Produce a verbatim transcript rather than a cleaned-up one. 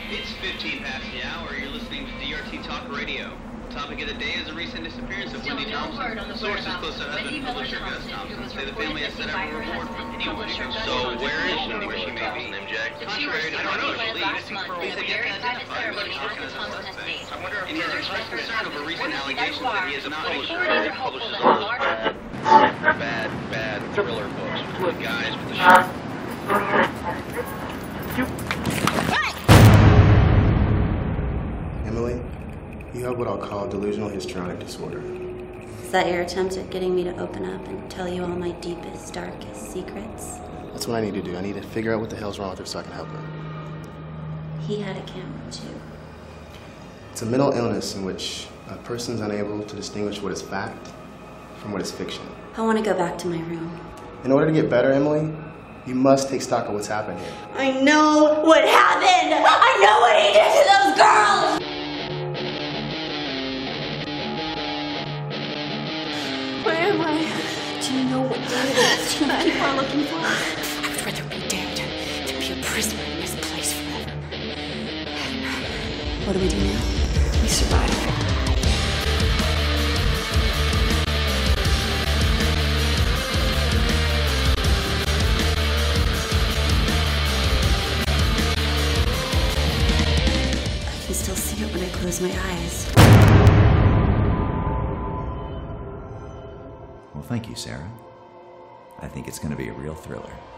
It's fifteen past the hour. You're listening to D R T Talk Radio. Topic of the day is a recent disappearance of Still Wendy no Thompson. word on the Sources whereabouts close to of husband, Wendy Miller publisher Gus Thompson, Thompson, who was say the reported family has set missing up by a her reward for husband, anyone who publisher goes. Gus So Thompson. where is she? No Where she may be? word. M J. The two were Contrary to seen our wed belief, last month police in a have yet very to private identify ceremony Wendy at the Thompson as a Thompson suspect. estate. I wonder if he's expressed concern over recent allegations that he is not Reporters are hopeful that a large bad, bad thriller books with the guys with the shirt. Emily, you have what I'll call delusional histrionic disorder. Is that your attempt at getting me to open up and tell you all my deepest, darkest secrets? That's what I need to do. I need to figure out what the hell's wrong with her so I can help her. He had a camera, too. It's a mental illness in which a person's unable to distinguish what is fact from what is fiction. I want to go back to my room. In order to get better, Emily, you must take stock of what's happened here. I know what happened! I know what he did to those girls! Where am I? Do you know what day it is? Do you know what people are looking for? I would rather be dead than be a prisoner in this place forever. What do we do now? We survive. I can still see it when I close my eyes. Well, thank you, Sarah. I think it's going to be a real thriller.